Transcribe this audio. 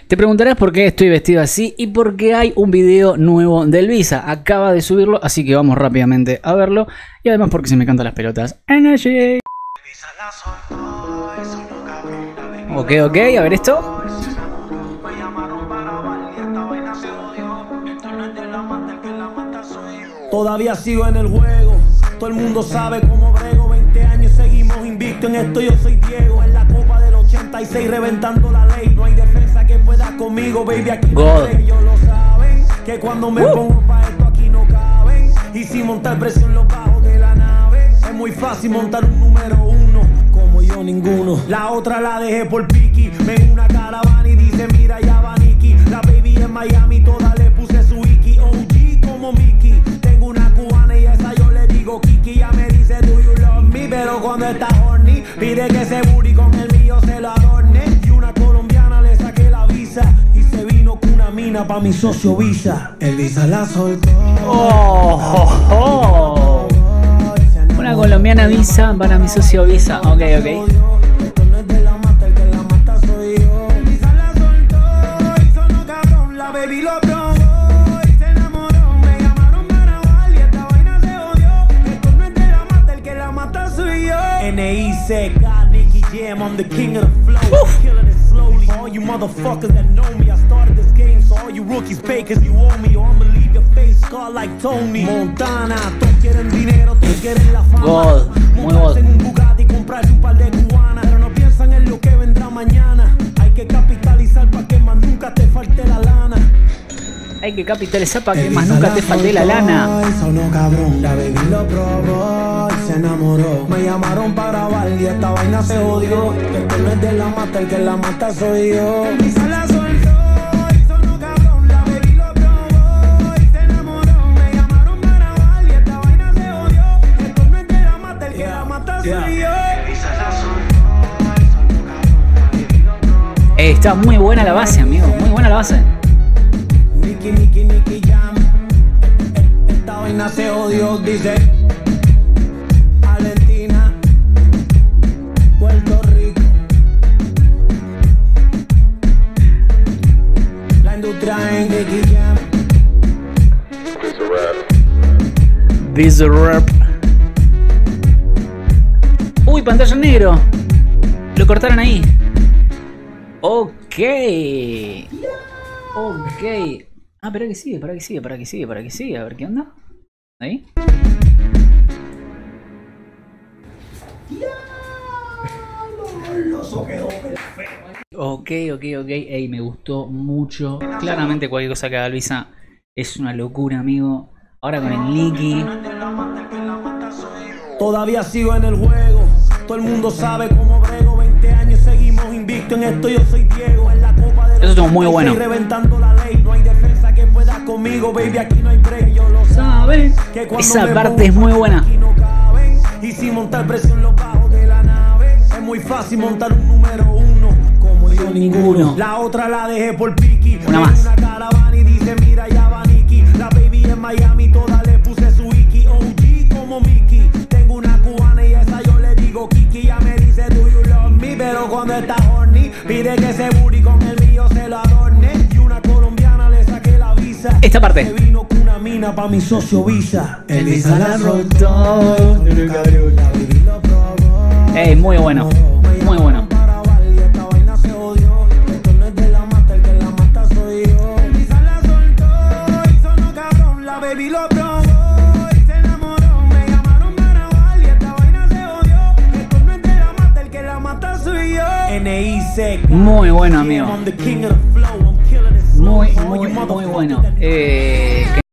Te preguntarás por qué estoy vestido así y por qué hay un video nuevo del Visa. Acaba de subirlo, así que vamos rápidamente a verlo. Y además porque se me cantan las pelotas. Energy. Ok, a ver esto. Todavía sigo en el juego, todo el mundo sabe cómo brego. 20 años seguimos invicto en esto, yo soy Diego. En la copa del 86 reventando la ley. No hay defensa que pueda conmigo, baby, aquí no hay. Ellos lo saben, que cuando me pongo pa' esto aquí no caben. Y sin montar presión los bajos de la nave. Es muy fácil montar un número uno, como yo ninguno. La otra la dejé por Piki, ven una caravana y dice mira ya va Nicky. La baby en Miami toda le puse su Iki. OG como Mickey. Tengo una cubana y esa yo le digo Kiki. Ya me dice do you love me, pero cuando está horny pide que ese booty con el mío se lo adorne. Y una colombiana le saqué la visa y se vino con una mina pa' mi socio Visa. El Visa la soltó. Una colombiana Visa para mi socio Visa. Ok. N.I.C.K. Nicky Jam, I'm the king of the flow. Killing it slowly. All you motherfuckers that know me, I started this game, so all you rookies pay cause you owe me, or I'ma leave your face scarred like Tony Montana. Todos quieren dinero, todos quieren la fama. Montarse en un Bugatti y comprarse un par de cubanas, pero no piensan en lo que vendrá mañana. Hay que capitalizar para que más nunca te falte la lana. Hay que capitalizar para que más nunca te falte la lana. Sonó cabrón, la baby lo probó y se enamoró. Me llamaron para grabar y esta vaina se jodió. Que esto no es de la mata, el que la mata soy yo. Y se la soltó y sonó cabrón, la baby lo probó y se enamoró. Me llamaron para grabar y esta vaina se jodió. Esto no es de la mata, el que la mata soy yo. Está muy buena la base, amigo, muy buena la base. Nicky Jam. Esta vaina se odió, dice Valentina, Puerto Rico. La industria en Nicky Jam. Visa Rap. Uy, pantalla en negro. Lo cortaron ahí. Ok. Ah, para que sigue. A ver qué onda. Ahí. Ok. Ey, me gustó mucho. Claramente cualquier cosa que haga Visa es una locura, amigo. Ahora con el Nicky. Todavía sigo en el juego. Todo el mundo sabe cómo brego. 20 años seguimos invicto en esto. Yo soy Diego. En la copa de eso es muy bueno. Reventando la ley. No hay defensa que pueda conmigo, baby. Aquí no hay break. Yo lo saben. Esa parte es muy buena. No caben, y sin montar presión los bajos de la nave. Es muy fácil montar un número uno, como yo ninguno. La otra la dejé por Piki. Una más. Una caravana y dice mira ya va Nicky. La baby en Miami toda le puse su Iki. OG como Mickey. Tengo una cubana y esa yo le digo Kiki. Ya me dice do you love me, pero cuando está horny pide que ese booty con el mío se lo adorne. Y una colombiana le saqué la visa. Esta parte. Se vino con una mina pa' mi socio Visa. El Visa la soltó. Ey, muy bueno. Muy bueno. Baby lo probó y se enamoró. Me llamaron para grabar y esta vaina se odió. Esto no es de la mata, el que la mata soy yo. N.I.C.K. Muy bueno, amigo. Muy bueno.